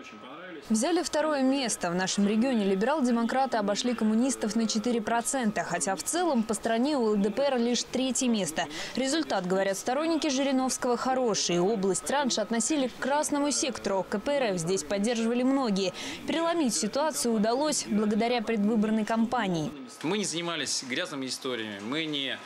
Взяли второе место. В нашем регионе либерал-демократы обошли коммунистов на 4%, хотя в целом по стране у ЛДПР лишь третье место. Результат, говорят сторонники Жириновского, хороший. Область раньше относили к красному сектору. КПРФ здесь поддерживали многие. Переломить ситуацию удалось благодаря предвыборной кампании. Мы не занимались грязными историями, мы не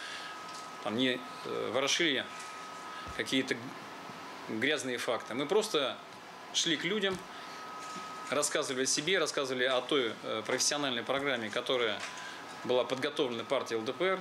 ворошили какие-то грязные факты. Мы просто шли к людям, рассказывали о себе, рассказывали о той профессиональной программе, которая была подготовлена партией ЛДПР,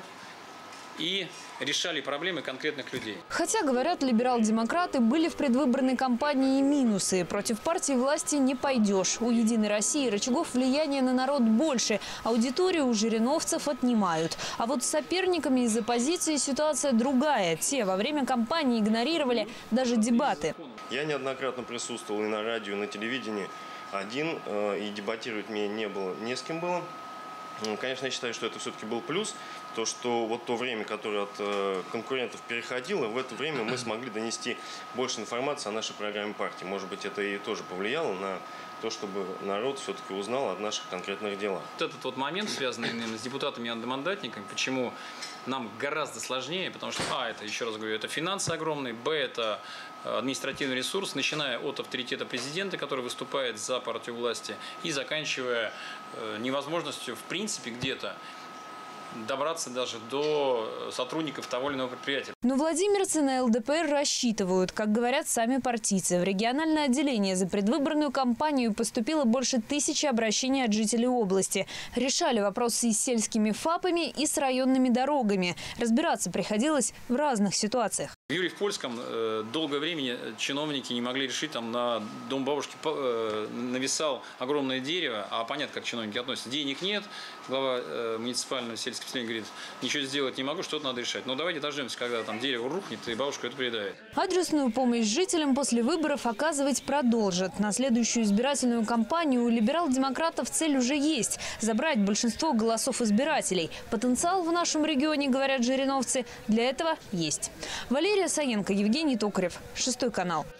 и решали проблемы конкретных людей. Хотя, говорят, либерал-демократы, были в предвыборной кампании и минусы. Против партии власти не пойдешь. У «Единой России» рычагов влияния на народ больше. Аудиторию у жириновцев отнимают. А вот с соперниками из оппозиции ситуация другая. Те во время кампании игнорировали даже дебаты. Я неоднократно присутствовал и на радио, и на телевидении один, и дебатировать мне не было, не с кем было. Конечно, я считаю, что это все-таки был плюс, то, что вот то время, которое от конкурентов переходило, в это время мы смогли донести больше информации о нашей программе партии. Может быть, это и тоже повлияло на то, чтобы народ все-таки узнал о наших конкретных делах. Вот этот вот момент, связанный с депутатами и одномандатниками, почему нам гораздо сложнее, потому что, это, еще раз говорю, это финансы огромные, это административный ресурс, начиная от авторитета президента, который выступает за партию власти, и заканчивая невозможностью, в принципе, где-то добраться даже до сотрудников того или иного предприятия. Но владимирцы на ЛДПР рассчитывают, как говорят сами партийцы. В региональное отделение за предвыборную кампанию поступило больше 1000 обращений от жителей области. Решали вопросы и с сельскими ФАПами, и с районными дорогами. Разбираться приходилось в разных ситуациях. В Юрьев-Польском долгое время чиновники не могли решить, там на дом бабушки нависал огромное дерево, а понятно, как чиновники относятся. Денег нет, глава муниципального сельского поселения говорит, ничего сделать не могу, что-то надо решать. Но давайте дождемся, когда там дерево рухнет, и бабушка это передает. Адресную помощь жителям после выборов оказывать продолжат. На следующую избирательную кампанию у либерал-демократов цель уже есть – забрать большинство голосов избирателей. Потенциал в нашем регионе, говорят жириновцы, для этого есть. Валерия Саенко, Евгений Токарев, 6 канал.